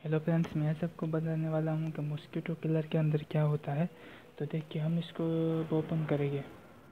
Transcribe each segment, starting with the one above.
Hello friends, मैं सबको बताने वाला हूँ कि मॉस्किटो किलर के अंदर क्या होता है। तो देखिए, हम इसको ओपन करेंगे।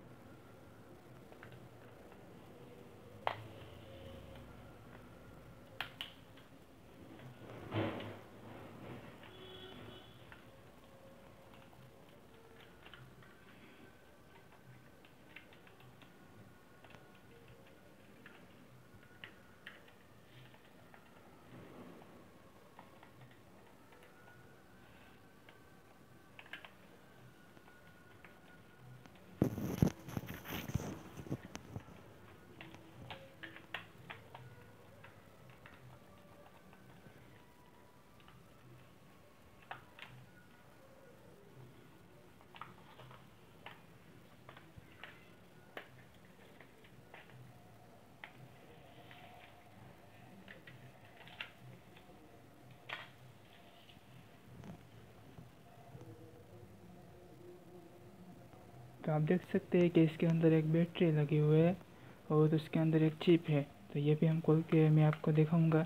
तो आप देख सकते हैं कि इसके अंदर एक बैटरी लगी हुई है और उसके अंदर एक चिप है। तो ये भी हम खोल के मैं आपको दिखाऊंगा।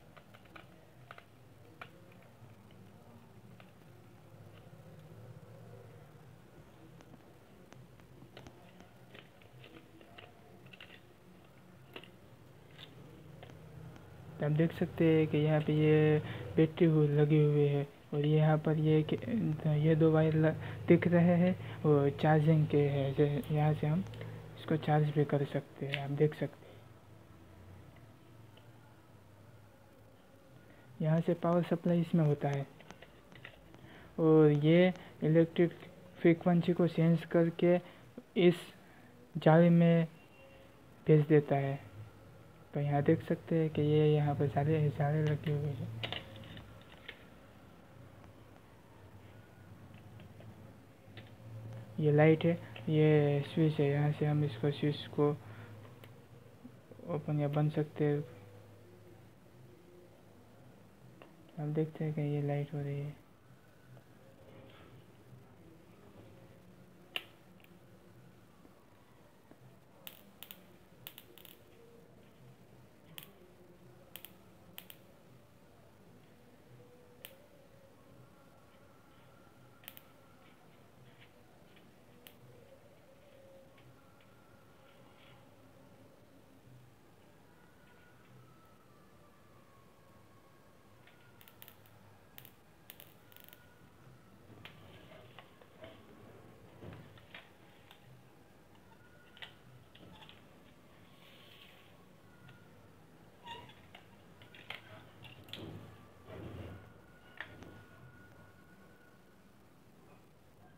तो आप देख सकते हैं कि यहाँ पे ये बैटरी लगी हुई है और यहाँ पर ये दो वायर दिख रहे हैं और चार्जिंग के हैं। यहाँ से हम इसको चार्ज भी कर सकते हैं। आप देख सकते हैं यहाँ से पावर सप्लाई इसमें होता है और ये इलेक्ट्रिक फ्रीक्वेंसी को सेंस करके इस जाली में भेज देता है। तो यहाँ देख सकते हैं कि ये यहाँ पर जाले जाले लगे हुए हैं। ये लाइट है, ये स्विच है। यहाँ से हम इसको स्विच को ओपन या बंद सकते हैं। आप देखते हैं कि ये लाइट हो रही है।